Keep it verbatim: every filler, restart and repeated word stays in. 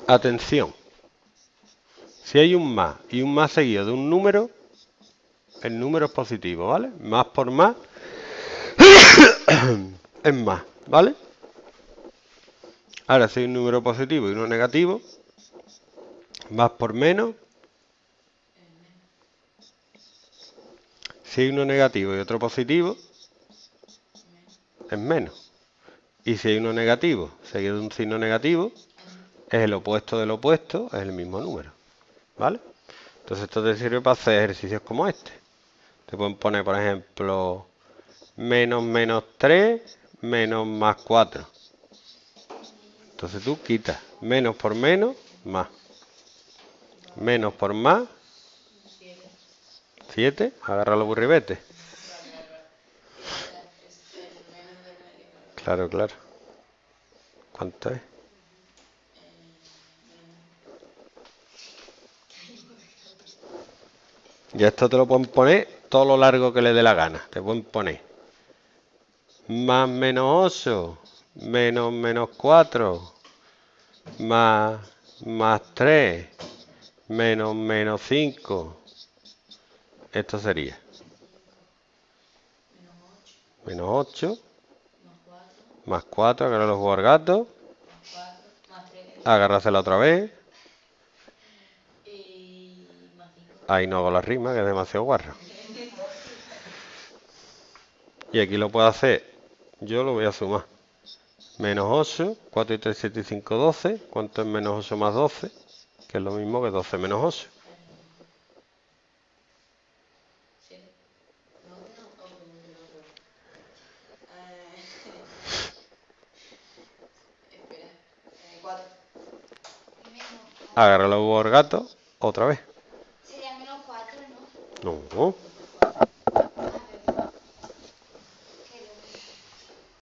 Atención. Si hay un más y un más seguido de un número, el número es positivo, ¿vale? Más por más es más, ¿vale? Ahora, si hay un número positivo y uno negativo, más por menos. Si hay uno negativo y otro positivo, es menos. Y si hay uno negativo seguido de un signo negativo, es el opuesto del opuesto, es el mismo número, ¿vale? Entonces esto te sirve para hacer ejercicios como este. Te pueden poner, por ejemplo, menos menos tres, menos más cuatro. Entonces tú quitas menos por menos, más. Menos por más, siete. Agarra los burribetes. Claro, claro. ¿Cuánto es? Y esto te lo pueden poner todo lo largo que le dé la gana. Te pueden poner más menos ocho, menos menos cuatro, más más tres, menos menos cinco. Esto sería menos ocho, más cuatro, agarrar los juegos al gato, agarrársela otra vez. Ahí no hago la rima, que es demasiado guarro. Y aquí lo puedo hacer, yo lo voy a sumar. Menos ocho, cuatro y tres, siete y cinco, doce. ¿Cuánto es menos ocho más doce? Que es lo mismo que doce menos ocho. Agarra los huevos al gato, otra vez. No.